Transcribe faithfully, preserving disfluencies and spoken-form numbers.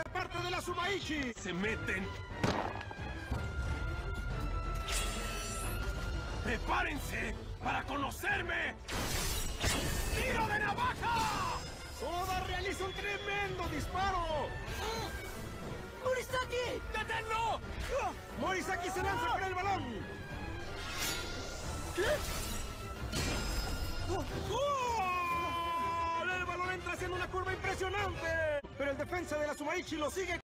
parte de la Sumaichi. Se meten. ¡Prepárense para conocerme! ¡Tiro de navaja! Oda realiza un tremendo disparo. ¡Morisaki! ¡Deténlo! Morisaki se lanza por el balón. ¿Qué? ¡Gol! El balón entra haciendo una curva impresionante. Pero el defensa de la Sumaichi lo sigue